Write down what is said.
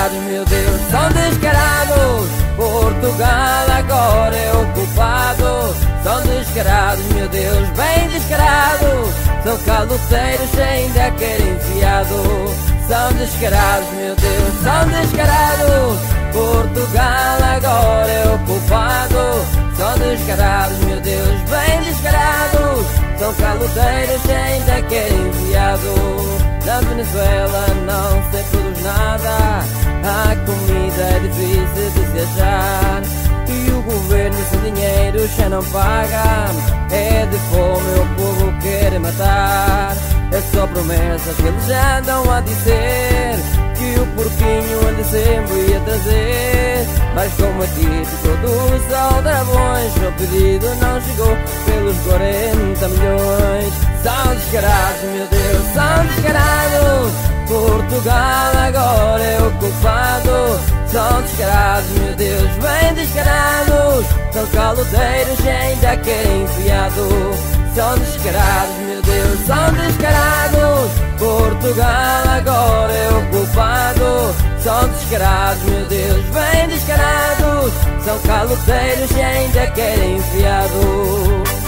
descarados, meu Deus, são descarados. Portugal agora é o culpado. São descarados, meu Deus, bem descarados. São caloteiros, ainda querem enfiado. São descarados, meu Deus, são descarados. Portugal agora é o culpado. São descarados, meu Deus, bem descarados. São caloteiros, ainda querem enfiado. Na Venezuela não se produz nada. A comida é difícil de se achar. E o governo sem dinheiro já não paga. É de fome, o povo quer matar. É só promessas que eles andam a dizer, que o porquinho ande sempre ia trazer. Mas como é típico dos aldrabões, o pedido não chegou pelos 40 milhões. São descarados, meu Deus, são descarados. Portugal agora é o culpado. São descarados, meu Deus, bem descarados. São caloteiros e ainda querem enfiado. São descarados, meu Deus, são descarados. Portugal agora é o culpado. São descarados, meu Deus, bem descarados. São caloteiros e ainda querem enfiado.